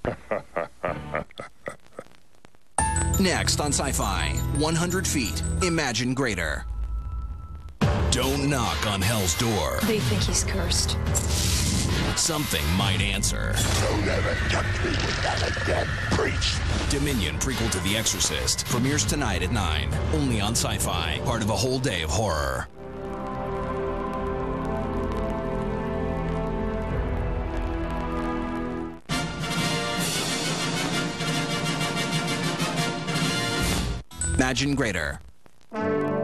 Next on Syfy, 100 feet, imagine greater. Don't knock on hell's door. They think he's cursed. Something might answer. Don't ever tempt me with that again, preach. Dominion, prequel to The Exorcist, premieres tonight at 9. Only on Syfy, part of a whole day of horror. Imagine greater.